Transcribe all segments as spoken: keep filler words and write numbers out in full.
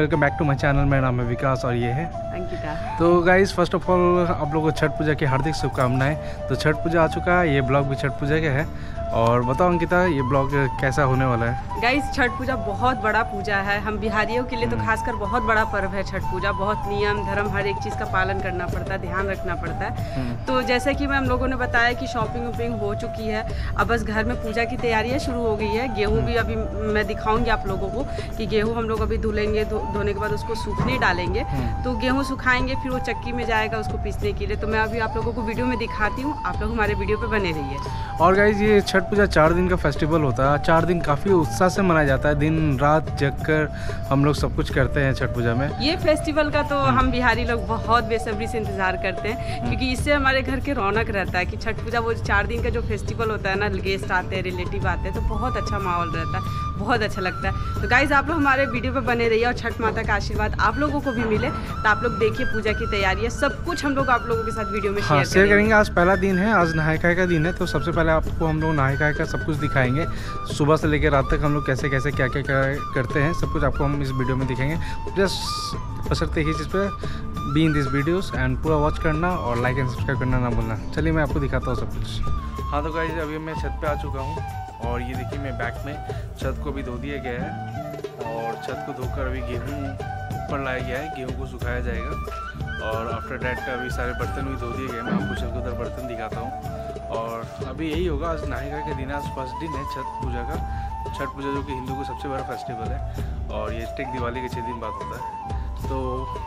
Welcome back to my channel. मेरा नाम है विकास और ये है अंकिता। तो गाइस फर्स्ट ऑफ ऑल आप लोगों को छठ पूजा की हार्दिक शुभकामनाएं। तो छठ पूजा आ चुका है, ये ब्लॉग भी छठ पूजा का है। और बताओ अंकिता, ये ब्लॉग कैसा होने वाला है? गाइस छठ पूजा बहुत बड़ा पूजा है, हम बिहारियों के लिए तो खासकर बहुत बड़ा पर्व है छठ पूजा। बहुत नियम धर्म हर एक चीज़ का पालन करना पड़ता है, ध्यान रखना पड़ता है। तो जैसे कि मैं हम लोगों ने बताया कि शॉपिंग वॉपिंग हो चुकी है, अब बस घर में पूजा की तैयारियाँ शुरू हो गई है। गेहूँ भी अभी मैं दिखाऊंगी आप लोगों को कि गेहूँ हम लोग अभी धुलेंगे, धोने के बाद उसको सूखने डालेंगे। तो गेहूँ सुखाएंगे, फिर वो चक्की में जाएगा उसको पीसने के लिए। तो मैं अभी आप लोगों को वीडियो में दिखाती हूँ, आप लोग हमारे वीडियो पे बने रहिए। और गाइस ये छठ पूजा चार दिन का फेस्टिवल होता है, चार दिन काफ़ी उत्साह से मनाया जाता है। दिन रात जग कर हम लोग सब कुछ करते हैं छठ पूजा में। ये फेस्टिवल का तो हम बिहारी लोग बहुत बेसब्री से इंतजार करते हैं, क्योंकि इससे हमारे घर के रौनक रहता है कि छठ पूजा वो चार दिन का जो फेस्टिवल होता है ना, गेस्ट आते हैं, रिलेटिव आते हैं, तो बहुत अच्छा माहौल रहता है, बहुत अच्छा लगता है। तो गाइज आप लोग हमारे वीडियो पे बने रहिए और छठ माता का आशीर्वाद आप लोगों को भी मिले। तो आप लोग देखिए पूजा की तैयारी है, सब कुछ हम लोग आप लोगों के साथ वीडियो में हाँ, शेयर करेंगे। आज पहला दिन है, आज नहाय खाए का दिन है। तो सबसे पहले आपको हम लोग नहाय खाए का सब कुछ दिखाएंगे, सुबह से लेकर रात तक हम लोग कैसे कैसे क्या क्या क्या करते हैं, सब कुछ आपको हम इस वीडियो में दिखाएंगे। जस्ट बशर्ते ही जिस पर be in this videos and पूरा वॉच करना और लाइक एंड सब्सक्राइब करना ना भूलना। चलिए मैं आपको दिखाता हूँ सब कुछ। हाँ तो गाइस अभी मैं छत पे आ चुका हूँ और ये देखिए मैं बैक में छत को भी धो दिया गया है और छत को धोकर अभी गेहूँ ऊपर लाया गया है, गेहूँ को सुखाया जाएगा। और आफ्टर डैट का अभी सारे बर्तन भी धो दिए गए, मैं आपको छत को उधर बर्तन दिखाता हूँ। और अभी यही होगा, आज नहायगा का दिन है, आज फर्स्ट दिन है छठ पूजा का। छठ पूजा जो कि हिंदू का सबसे बड़ा फेस्टिवल है और ये टेक दिवाली के छः दिन बाद होता है। तो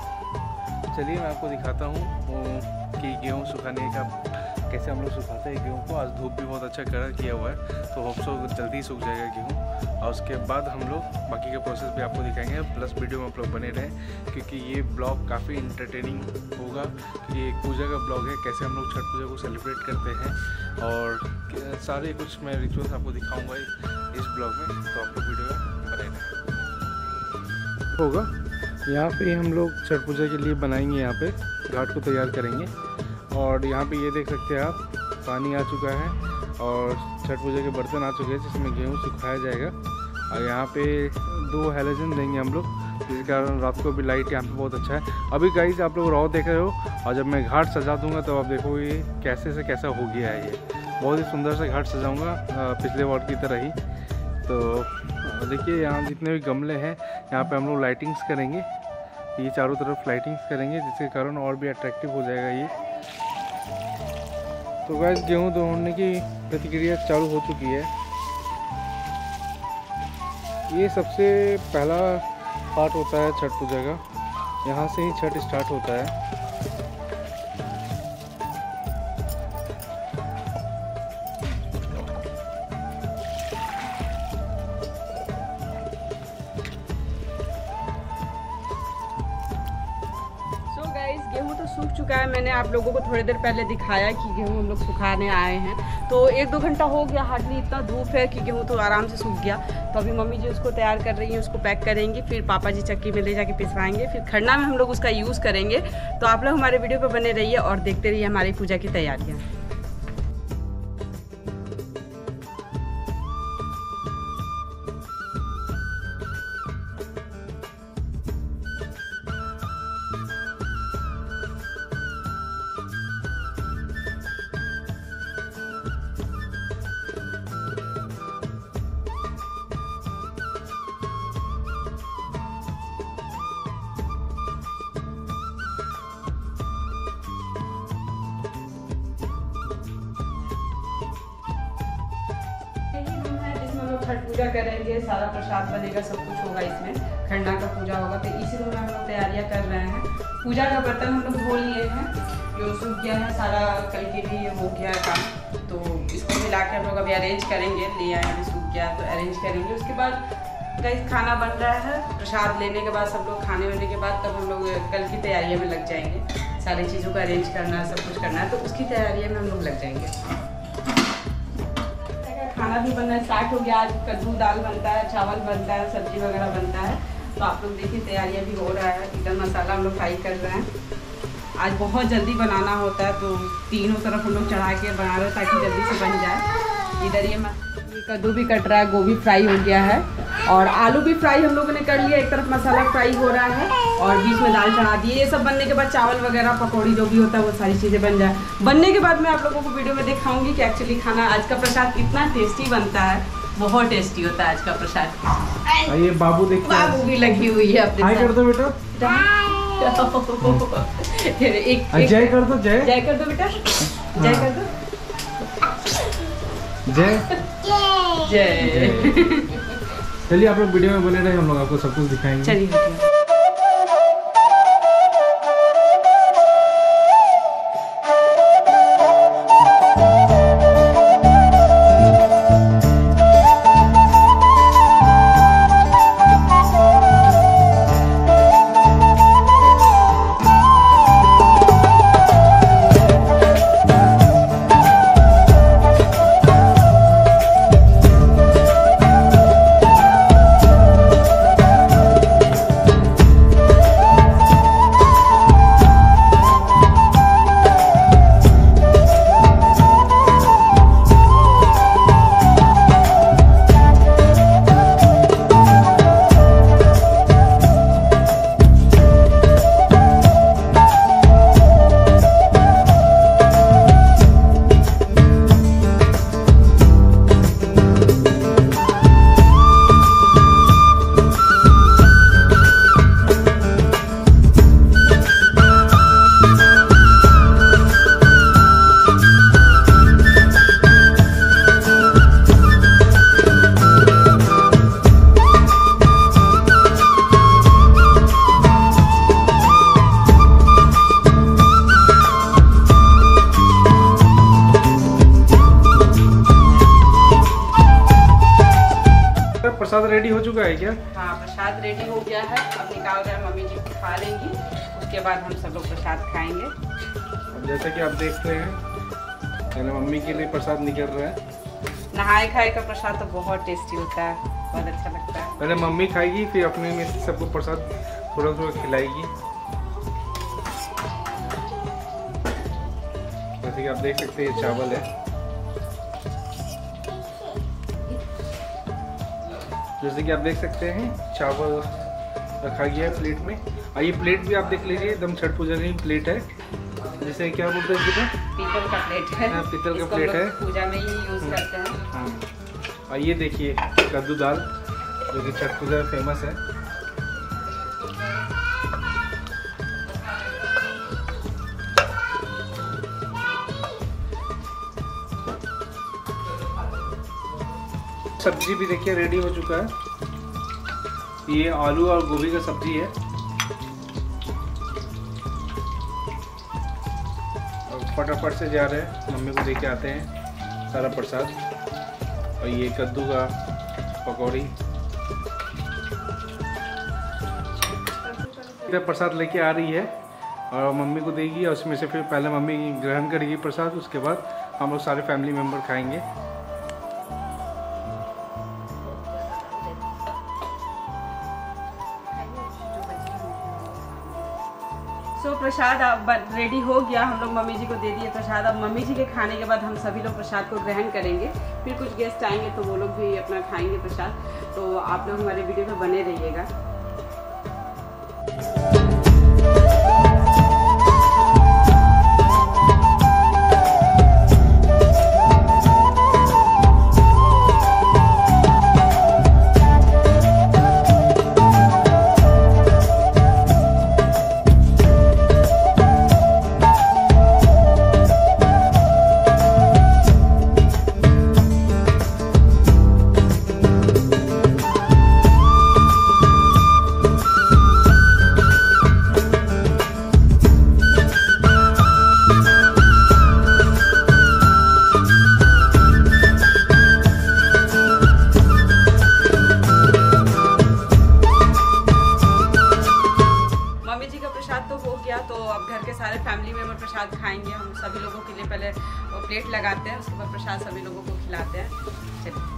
चलिए मैं आपको दिखाता हूँ कि गेहूँ सुखाने का कैसे हम लोग सुखाते हैं गेहूँ को। आज धूप भी बहुत अच्छा कलर किया हुआ है, तो होप सो जल्दी सूख जाएगा गेहूँ। और उसके बाद हम लोग बाकी का प्रोसेस भी आपको दिखाएंगे, प्लस वीडियो में आप लोग बने रहें क्योंकि ये ब्लॉग काफ़ी इंटरटेनिंग होगा। ये एक पूजा का ब्लॉग है, कैसे हम लोग छठ पूजा को सेलिब्रेट करते हैं और सारे कुछ मैं रिचुअल्स आपको दिखाऊँगा इस ब्लॉग में। तो आप लोग वीडियो में बने रहें। होगा यहाँ पे हम लोग छठ पूजा के लिए बनाएंगे, यहाँ पे घाट को तैयार करेंगे। और यहाँ पे ये देख सकते हैं आप, पानी आ चुका है और छठ पूजा के बर्तन आ चुके हैं जिसमें गेहूँ सुखाया जाएगा। और यहाँ पे दो हैलोजन देंगे हम लोग, जिसके कारण रात को भी लाइट यहाँ पे बहुत अच्छा है। अभी गाइस आप लोग रॉ देख रहे हो और जब मैं घाट सजा दूँगा तो आप देखोगे कैसे से कैसा हो गया है। ये बहुत ही सुंदर से घाट सजाऊँगा पिछले वार्ड की तरह ही। तो देखिए यहाँ जितने भी गमले हैं यहाँ पे हम लोग लाइटिंग्स करेंगे, ये चारों तरफ लाइटिंग्स करेंगे जिसके कारण और भी अट्रैक्टिव हो जाएगा ये। तो गाइस गेहूँ धोने की प्रतिक्रिया चालू हो चुकी है। ये सबसे पहला पार्ट होता है छठ पूजा का, यहाँ से ही छठ स्टार्ट होता है। गेहूँ तो सूख चुका है, मैंने आप लोगों को थोड़ी देर पहले दिखाया कि गेहूँ हम लोग सुखाने आए हैं। तो एक दो घंटा हो गया, हार्डली इतना धूप है कि गेहूँ तो आराम से सूख गया। तो अभी मम्मी जी उसको तैयार कर रही हैं, उसको पैक करेंगी, फिर पापा जी चक्की में ले जाके पिसवाएंगे, फिर खरना में हम लोग उसका यूज़ करेंगे। तो आप लोग हमारे वीडियो पर बने रहिए और देखते रहिए हमारी पूजा की तैयारियाँ। छठ पूजा करेंगे, सारा प्रसाद बनेगा, सब कुछ होगा इसमें, खरना का पूजा होगा। तो इसी में हम लोग तैयारियां कर रहे हैं। पूजा का बर्तन हम लोग धो लिए हैं, जो सूख गया है सारा, कल के लिए हो गया है काम। तो इसको मिला के हम लोग अभी अरेंज करेंगे, ले आए अभी सूख गया तो अरेंज करेंगे। उसके बाद कहीं खाना बन रहा है, प्रसाद लेने के बाद सब लोग खाने वाने के बाद तब हम लोग कल की तैयारियों में लग जाएंगे। सारी चीज़ों को अरेंज करना, सब कुछ करना है, तो उसकी तैयारियों में हम लोग लग जाएंगे। खाना भी बनना स्टार्ट हो गया, आज कद्दू दाल बनता है, चावल बनता है, सब्जी वगैरह बनता है। तो आप लोग देखिए तैयारियां भी हो रहा है, चिकन मसाला हम लोग फ्राई कर रहे हैं। आज बहुत जल्दी बनाना होता है तो तीनों तरफ हम लोग चढ़ा के बना रहे हैं ताकि जल्दी से बन जाए। इधर ये ये कद्दू भी कट रहा है, गोभी फ्राई हो गया है और आलू भी फ्राई हम लोगों ने कर लिया, एक तरफ मसाला फ्राई हो रहा है और बीच में दाल चढ़ा दिए। ये सब बनने के बाद चावल वगैरह पकौड़ी जो भी होता है वो सारी चीज़ें बन जाए। बनने के बाद मैं आप लोगों को वीडियो में दिखाऊंगी कि एक्चुअली खाना आज का प्रसाद कितना टेस्टी बनता है। बहुत टेस्टी होता है आज का प्रसाद। ये बाबू देखिए, बाबू भी लगी हुई है अपने। हाय कर दो बेटा, एक जय कर दो, जय जय कर दो बेटा, जय कर दो, जय जय। चलिए आप लोग वीडियो में बने रहे, हम लोग आपको सब कुछ दिखाएंगे। चलिए प्रसाद रेडी हो चुका है क्या? हाँ, प्रसाद रेडी हो गया है। अब निकाल रहे हैं, मम्मी जी खा लेंगी, उसके बाद हम सब लोग प्रसाद खाएंगे। अब जैसा कि आप देखते हैं, पहले मम्मी के लिए प्रसाद निकल रहा है। नहाए खाए का प्रसाद तो बहुत टेस्टी होता है, बहुत अच्छा लगता है। पहले मम्मी खाएगी, फिर अपने में से सबको प्रसाद थोड़ा थोड़ा खिलाएगी। जैसे कि आप देख सकते हैं, चावल है, जैसे कि आप देख सकते हैं चावल रखा गया है प्लेट में। और ये प्लेट भी आप देख लीजिए, एकदम छठ पूजा की प्लेट है, जैसे क्या बोलते हैं बेटा? पीतल का प्लेट है। हाँ, पीतल का प्लेट है, पूजा में ही यूज करते हैं। हाँ। और ये देखिए कद्दू दाल, जो कि छठ पूजा में फेमस है। सब्जी भी देखिए रेडी हो चुका है। ये आलू और गोभी का सब्जी है। और फटाफट से जा रहे हैं, मम्मी को देके आते हैं सारा प्रसाद। और ये कद्दू का पकौड़ी, इधर प्रसाद लेके आ रही है और मम्मी को देगी, और उसमें से फिर पहले मम्मी ग्रहण करेगी प्रसाद, उसके बाद हम लोग सारे फैमिली मेम्बर खाएंगे। सो so, प्रसाद अब रेडी हो गया, हम लोग मम्मी जी को दे दिए प्रसाद। अब मम्मी जी के खाने के बाद हम सभी लोग प्रसाद को ग्रहण करेंगे, फिर कुछ गेस्ट आएंगे तो वो लोग भी अपना खाएंगे प्रसाद। तो आप लोग हमारे वीडियो में बने रहिएगा। तो अब घर के सारे फैमिली मेम्बर प्रसाद खाएंगे। हम सभी लोगों के लिए पहले प्लेट लगाते हैं, उसके बाद प्रसाद सभी लोगों को खिलाते हैं। चलिए।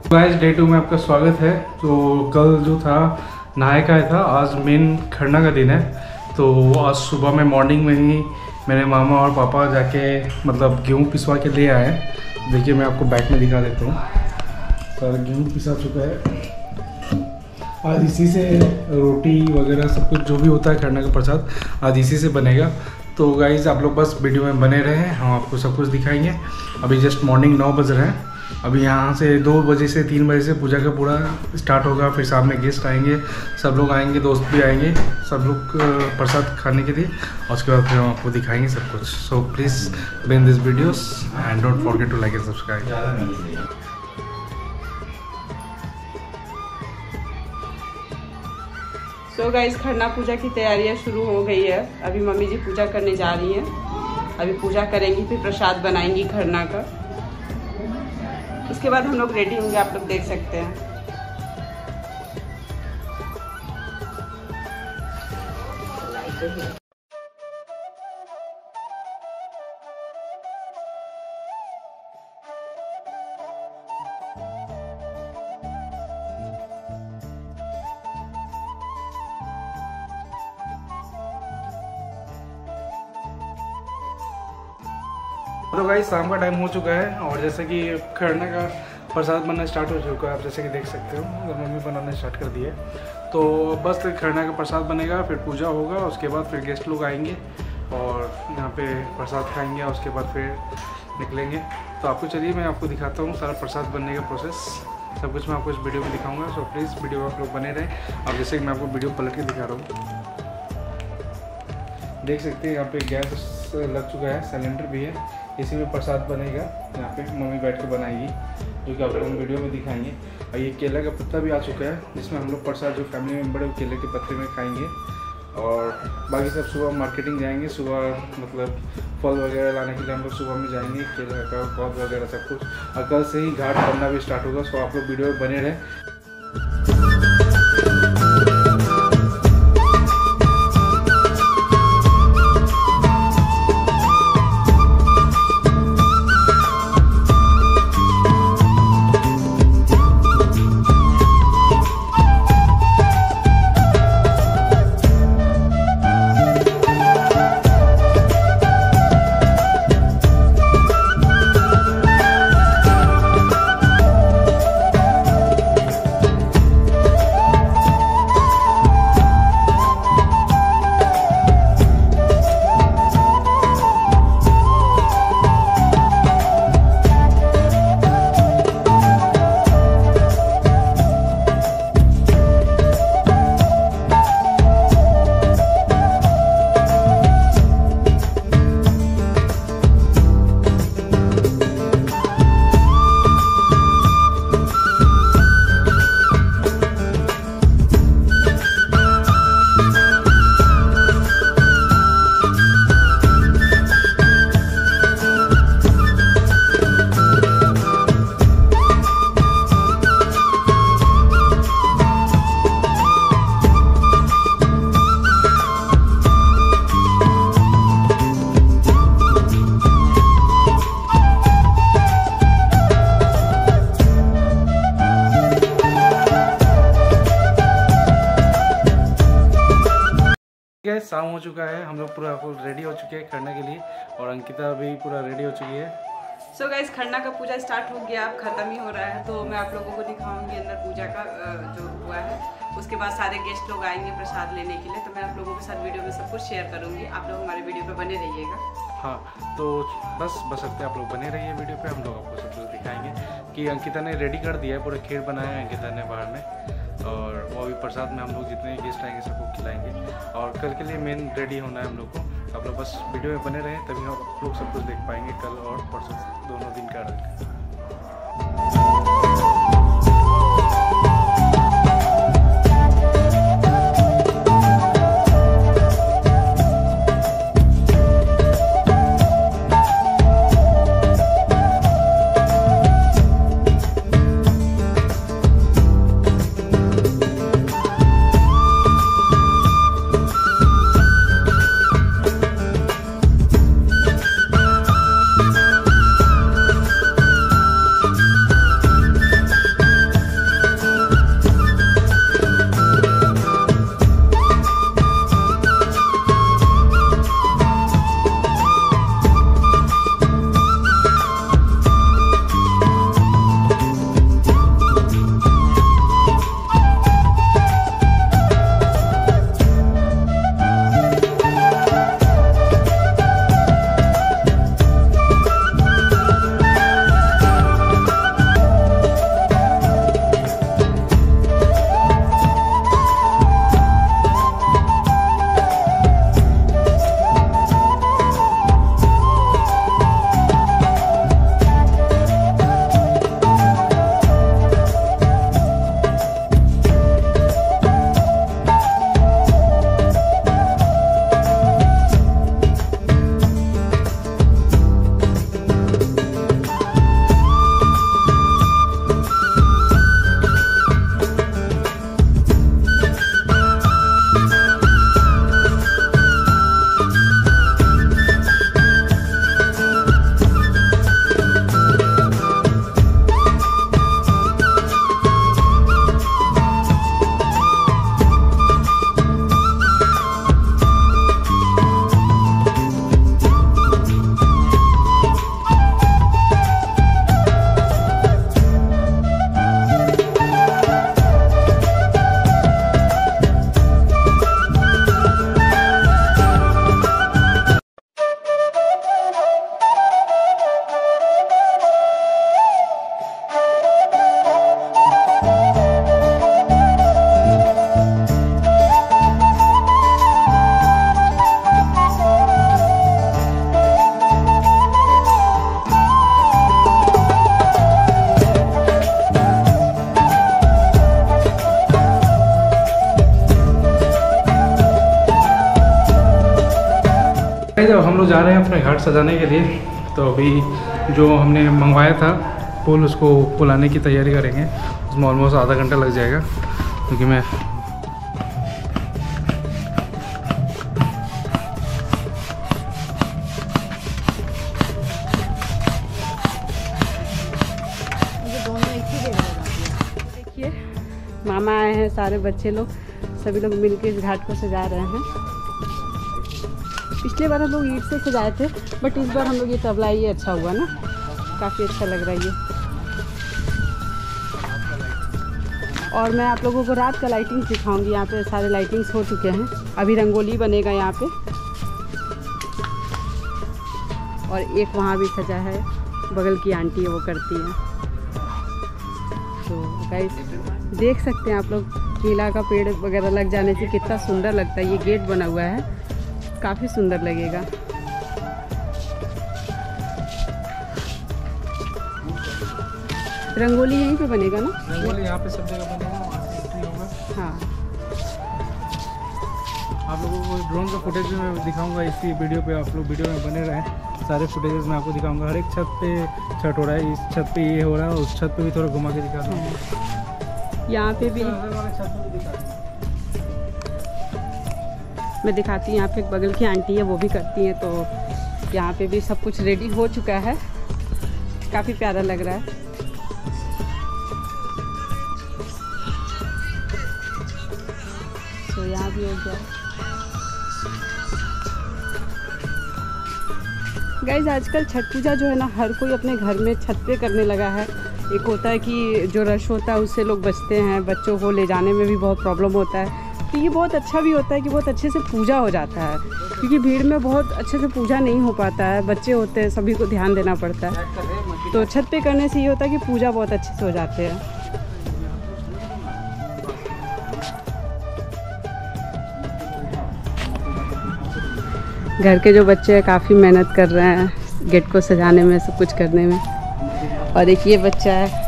गाइस डे टू में आपका स्वागत है। तो कल जो था नहाय का था, आज मेन खरना का दिन है। तो आज सुबह में मॉर्निंग में ही मेरे मामा और पापा जाके मतलब गेहूँ पिसवा के ले आए। देखिए मैं आपको बैक में दिखा देता हूँ। सर गेहूँ पिसा चुका है। आज इसी से रोटी वगैरह सब कुछ जो भी होता है खरना का प्रसाद आज इसी से बनेगा। तो गाइस आप लोग बस वीडियो में बने रहे, हम आपको सब कुछ दिखाएंगे। अभी जस्ट मॉर्निंग नौ बज रहे हैं। अभी यहाँ से दो बजे से तीन बजे से पूजा का पूरा स्टार्ट होगा। फिर सामने गेस्ट आएंगे, सब लोग आएंगे, दोस्त भी आएंगे, सब लोग प्रसाद खाने के लिए। और उसके बाद फिर हम आपको दिखाएंगे सब कुछ। So please been this videos and don't forget to like and subscribe. तो गाइस खरना पूजा की तैयारियां शुरू हो गई है। अभी मम्मी जी पूजा करने जा रही हैं। अभी पूजा करेंगी, फिर प्रसाद बनाएंगी खरना का। उसके बाद हम लोग रेडी होंगे, आप लोग देख सकते हैं। तो गाइस शाम का टाइम हो चुका है और जैसे कि खरना का प्रसाद बनना स्टार्ट हो चुका है। आप जैसे कि देख सकते हो और मम्मी बनाना स्टार्ट कर दिए। तो बस खरना का प्रसाद बनेगा, फिर पूजा होगा, उसके बाद फिर गेस्ट लोग आएंगे और यहाँ पे प्रसाद खाएंगे और उसके बाद फिर निकलेंगे। तो आपको चलिए मैं आपको दिखाता हूँ सारा प्रसाद बनने का प्रोसेस। सब कुछ मैं आपको इस वीडियो में दिखाऊँगा। सो प्लीज़ वीडियो आप लोग बने रहें। अब जैसे कि मैं आपको वीडियो पलट के दिखा रहा हूँ, देख सकते हैं यहाँ पे गैस लग चुका है, सिलेंडर भी है। इसी में प्रसाद बनेगा। यहाँ पे मम्मी बैठ के बनाएगी, जो कि आप लोग वीडियो में दिखाएंगे। और ये केला का पत्ता भी आ चुका है, जिसमें हम लोग प्रसाद जो फैमिली मेम्बर है वो केले के पत्ते में खाएंगे। और बाकी सब सुबह मार्केटिंग जाएंगे। सुबह मतलब फल वगैरह लाने के लिए हम लोग सुबह में जाएंगे, केला का पौध वगैरह सब कुछ। और कल से ही घाट बनना भी स्टार्ट होगा। सो आप लोग वीडियो में बने रहें। शाम हो चुका है, हम लोग पूरा रेडी हो चुके हैं खरना के लिए और अंकिता भी पूरा रेडी हो चुकी है। सो so गाइस खरना का पूजा स्टार्ट हो गया, अब खत्म ही हो रहा है। तो मैं आप लोगों को दिखाऊंगी अंदर पूजा का जो हुआ है। उसके बाद सारे गेस्ट लोग आएंगे प्रसाद लेने के लिए। तो मैं आप लोगों के साथ वीडियो में सब कुछ शेयर करूंगी। आप लोग हमारे वीडियो पे बने रहिएगा। हाँ तो बस बस सकते आप लोग बने रहिए वीडियो पे। हम लोग आपको सब कुछ दिखाएंगे कि अंकिता ने रेडी कर दिया है, पूरा खीर बनाया है अंकिता ने बाहर में। और वो भी प्रसाद में हम लोग जितने गेस्ट आएंगे सबको खिलाएंगे। और कल के लिए मेन रेडी होना है हम लोग को। आप लोग बस वीडियो में बने रहें, तभी आप लोग सब कुछ देख पाएंगे कल और परसों दोनों दिन का अर्घ। जब हम लोग जा रहे हैं अपने घाट सजाने के लिए, तो अभी जो हमने मंगवाया था फूल, उसको फुलाने की तैयारी करेंगे। उसमें ऑलमोस्ट आधा घंटा लग जाएगा, क्योंकि मैं देखिए मामा आए हैं, सारे बच्चे लोग सभी लोग मिलकर इस घाट को सजा रहे हैं। पिछले बार हम लोग ईंट से सजाए थे, बट इस बार हम लोग ये तबला ही अच्छा हुआ ना, काफ़ी अच्छा लग रहा है ये। और मैं आप लोगों को रात का लाइटिंग्स दिखाऊंगी। यहाँ पे सारे लाइटिंग्स हो चुके हैं, अभी रंगोली बनेगा यहाँ पे। और एक वहाँ भी सजा है, बगल की आंटी है वो करती है। तो गाइस देख सकते हैं आप लोग, केला का पेड़ वगैरह लग जाने से कितना सुंदर लगता है। ये गेट बना हुआ है, काफ़ी सुंदर लगेगा। रंगोली यहीं पे बनेगा ना? रंगोली यहाँ पे सब जगह बनेगा, वहाँ से एंट्री होगा। हाँ, आप लोगों को ड्रोन का फुटेज भी मैं दिखाऊंगा इसी वीडियो पे, आप लोग वीडियो में बने रहें। सारे फुटेजेस मैं आपको दिखाऊंगा। हर एक छत पे छठ हो रहा है, इस छत पे ये हो रहा है, उस छत पे भी थोड़ा घुमा के दिखा दूँ। यहाँ पे भी छत पे भी दिखा मैं दिखाती हूँ। यहाँ पे एक बगल की आंटी है, वो भी करती हैं। तो यहाँ पे भी सब कुछ रेडी हो चुका है, काफ़ी प्यारा लग रहा है। तो यहाँ भी हो गया। गाइज आजकल छठ पूजा जो है ना, हर कोई अपने घर में छत पे करने लगा है। एक होता है कि जो रश होता है उससे लोग बचते हैं, बच्चों को ले जाने में भी बहुत प्रॉब्लम होता है। तो ये बहुत अच्छा भी होता है कि बहुत अच्छे से पूजा हो जाता है, क्योंकि भीड़ में बहुत अच्छे से पूजा नहीं हो पाता है, बच्चे होते हैं, सभी को ध्यान देना पड़ता है। तो छत पे करने से ये होता है कि पूजा बहुत अच्छे से हो जाते हैं। घर के जो बच्चे हैं काफ़ी मेहनत कर रहे हैं गेट को सजाने में, सब कुछ करने में। और एक ये बच्चा है,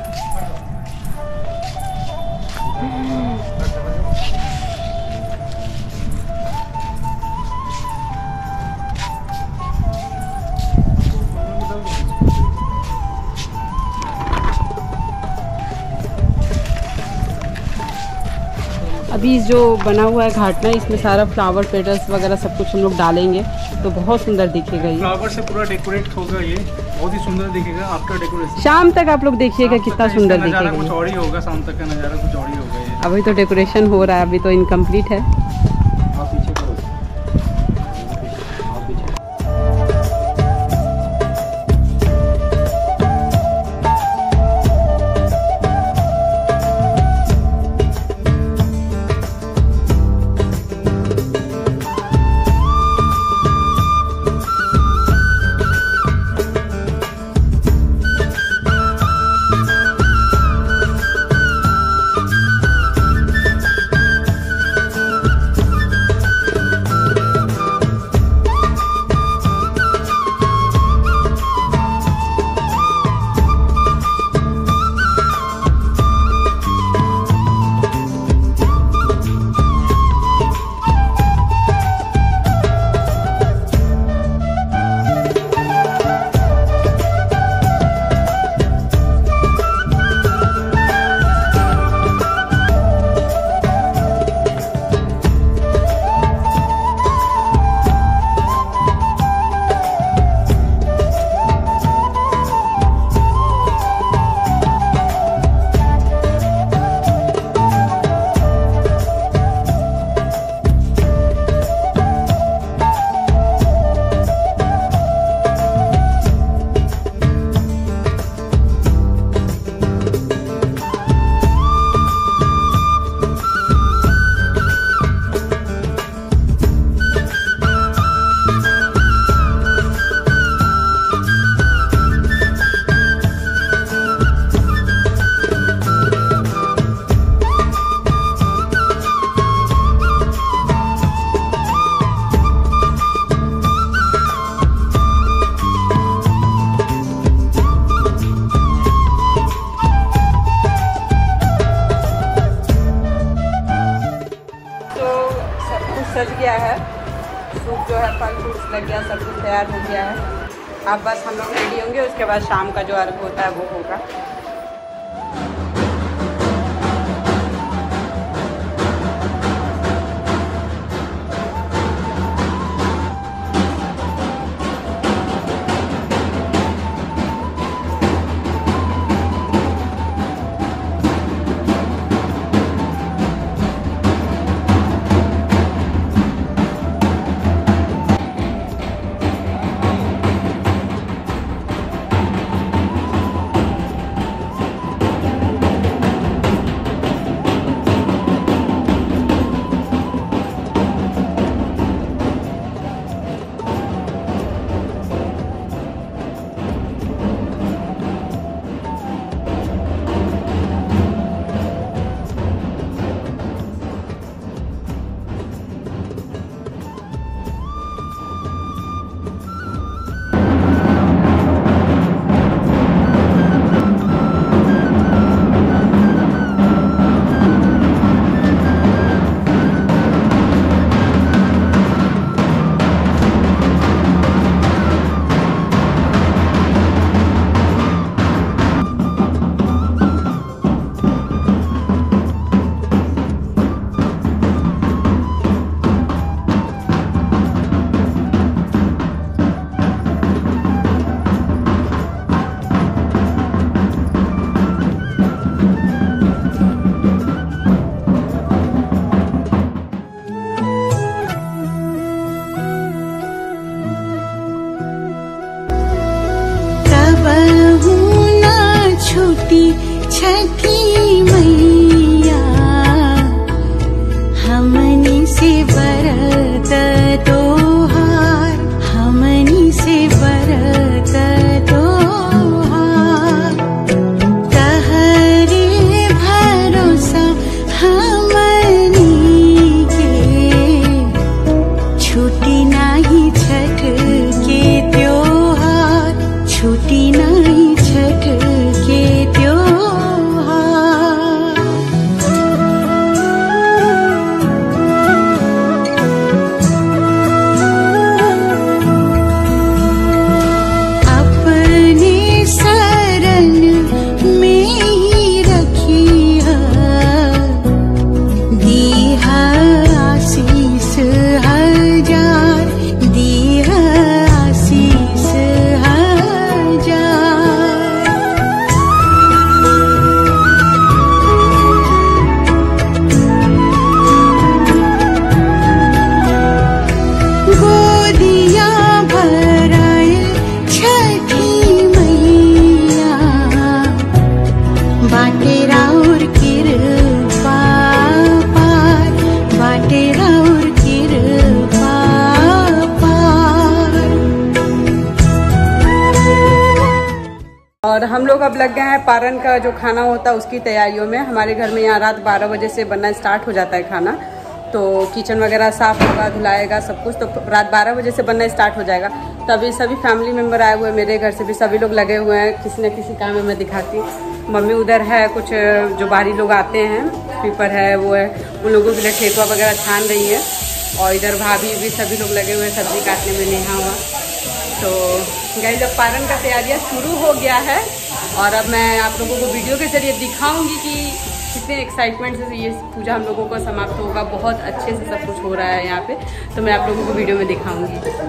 अभी जो बना हुआ है घाट ना, इसमें सारा फ्लावर पेटल्स वगैरह सब कुछ हम लोग डालेंगे, तो बहुत सुंदर दिखेगा ये। फ्लावर से पूरा डेकोरेट होगा, ये बहुत ही सुंदर दिखेगा आफ्टर डेकोरेशन। शाम तक आप लोग देखिएगा कितना सुंदर दिखेगा। कुछ और ही होगा, शाम तक का नज़ारा कुछ और ही होगा ये। अभी तो डेकोरेशन हो रहा है, अभी तो इनकम्प्लीट है। सूप जो है फल फ्रूट्स लग गया, सब कुछ तैयार हो गया है। अब बस हम लोग रेडी होंगे, उसके बाद शाम का जो अर्घ होता है वो होगा। छठी मैया हमनी से बरत तोहार, हमनी से बरत तोहार, तहरे भरोसा हमनी के, छुट्टी नाही छठ के त्योहार, छुट्टी नाही छठ के त्योहार। अपने शरण में ही रखिया, दीहा आशीष हजार, दीहा आशीष हजार। गोदिया भराए छठी मैया, बाटे राउर कृपा पार, बाटे राउर कृपा पार। और हम लोग अब लग गए हैं पारन का जो खाना होता है उसकी तैयारियों में। हमारे घर में यहाँ रात बारह बजे से बनना स्टार्ट हो जाता है खाना, तो किचन वगैरह साफ होगा, धुलाएगा सब कुछ, तो रात बारह बजे से बनना स्टार्ट हो जाएगा। तभी सभी फैमिली मेम्बर आए हुए हैं, मेरे घर से भी सभी लोग लगे हुए हैं किसी न किसी काम में। मैं दिखाती हूँ, मम्मी उधर है, कुछ जो बाहरी लोग आते हैं, पीपर है वो है, उन लोगों के लिए ठेकुआ वगैरह छान रही है। और इधर भाभी भी सभी लोग लगे हुए हैं सब्जी काटने में, नेहा हुआ। तो गाइस जब पारन का तैयारियाँ शुरू हो गया है, और अब मैं आप लोगों को वीडियो के जरिए दिखाऊंगी कि कितने एक्साइटमेंट से ये पूजा हम लोगों का समाप्त होगा। बहुत अच्छे से सब कुछ हो रहा है यहाँ पे, तो मैं आप लोगों को वीडियो में दिखाऊंगी।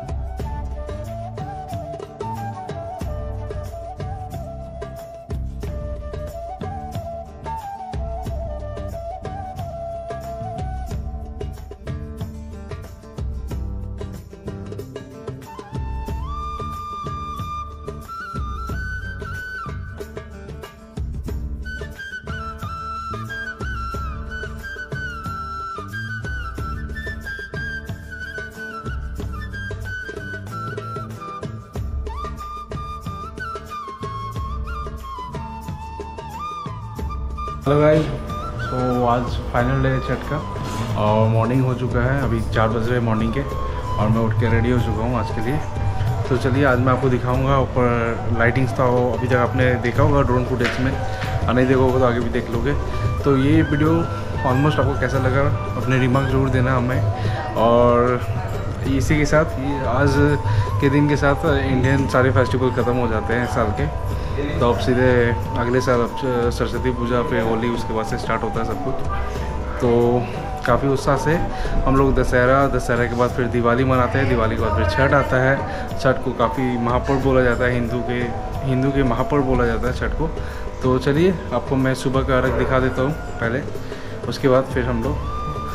हेलो गाइस, तो आज फाइनल डे छठ का और मॉर्निंग हो चुका है, अभी चार बज रहे मॉर्निंग के, और मैं उठ के रेडी हो चुका हूँ आज के लिए। तो चलिए आज मैं आपको दिखाऊंगा। ऊपर लाइटिंग्स था, वो अभी तक आपने देखा होगा ड्रोन फुटेज में, और नहीं देखा होगा तो आगे भी देख लोगे। तो ये वीडियो ऑलमोस्ट आपको कैसा लगा अपने रिमार्क ज़रूर देना हमें। और इसी के साथ ये आज के दिन के साथ इंडियन सारे फेस्टिवल ख़त्म हो जाते हैं साल के। तो अब सीधे अगले साल अब सरस्वती पूजा फिर होली उसके बाद से स्टार्ट होता है सब कुछ। तो काफ़ी उत्साह से हम लोग दशहरा दशहरा के बाद फिर दिवाली मनाते हैं, दिवाली के बाद फिर छठ आता है। छठ को काफ़ी महापर्व बोला जाता है, हिंदू के हिंदू के महापर्व बोला जाता है छठ को। तो चलिए आपको मैं सुबह का अर्घ दिखा देता हूँ पहले, उसके बाद फिर हम लोग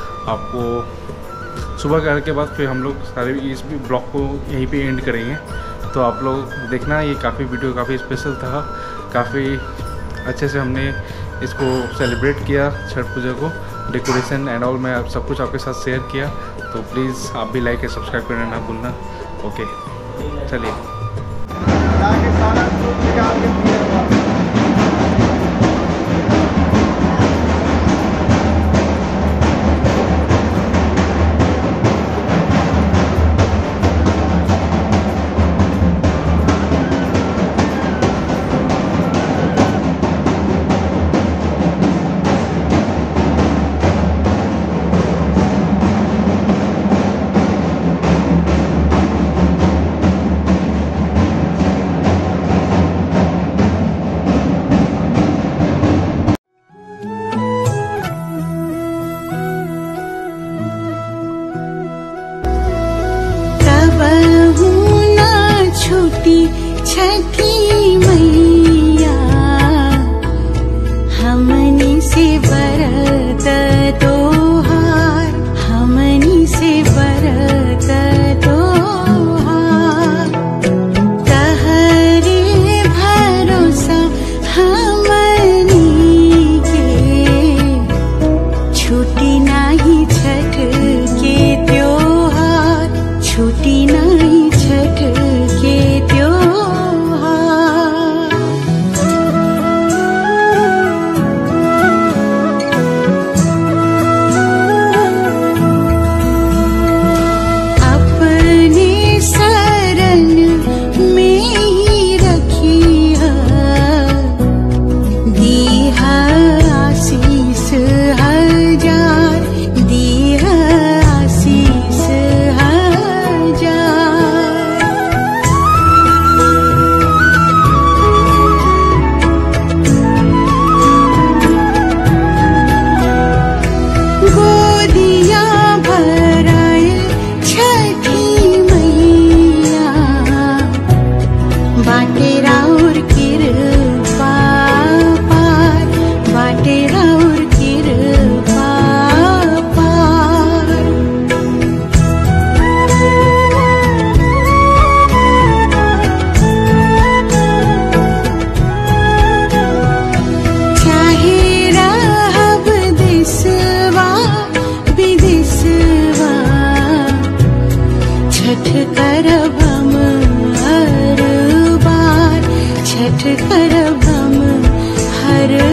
आपको सुबह के अर्घ के बाद फिर हम लोग सारे इस ब्लॉग को यहीं पे एंड करेंगे। तो आप लोग देखना, ये काफ़ी वीडियो काफ़ी स्पेशल था, काफ़ी अच्छे से हमने इसको सेलिब्रेट किया छठ पूजा को, डेकोरेशन एंड ऑल मैं सब कुछ आपके साथ शेयर किया। तो प्लीज़ आप भी लाइक और सब्सक्राइब करना ना भूलना। ओके चलिए। छठी मैया हमनी से बरत तोहार, हमनी से बरत तोहार। तहरे भरोसा हमनी के, छूटी नाही छठ के त्योहार, छूटी नाही छठ के त्योहार। छठ करब हम हर बार, छठ करब हम हर